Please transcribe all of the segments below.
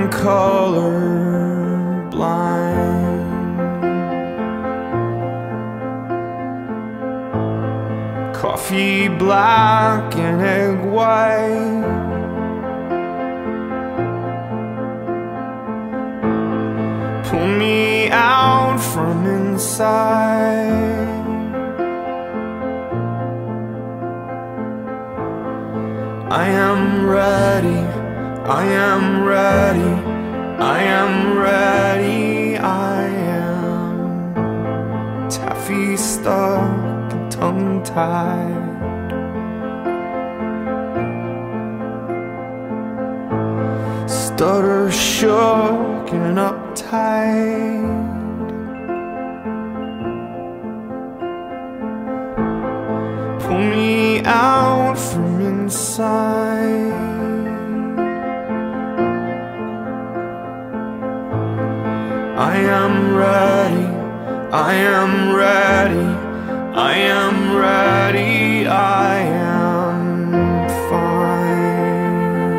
colorblind. Coffee black and egg white, pull me out from inside. I am ready, I am ready, I am ready, I am taffy stuck and tongue-tied. Stutter shook and uptight. Pull me out from inside. I am ready, I am ready, I am ready, I am fine.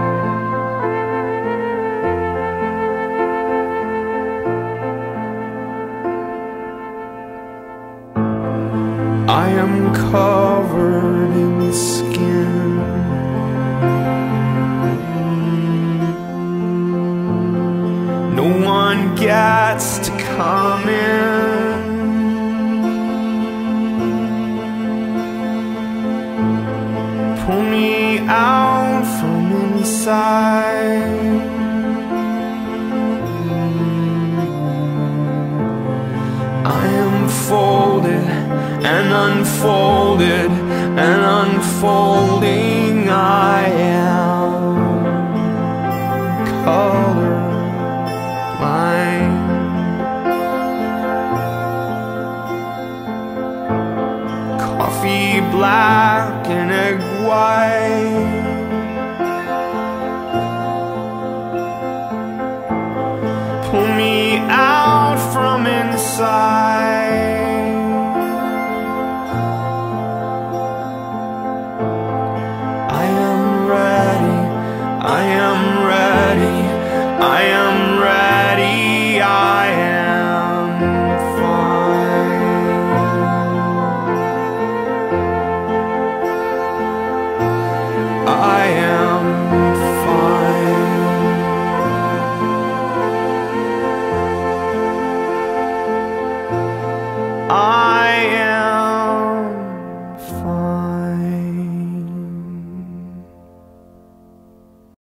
I am covered in skin. No one gets to come in. Pull me out from inside. I am folded and unfolded and unfolding. I am colorblind. Coffee black and egg white, pull me out from inside.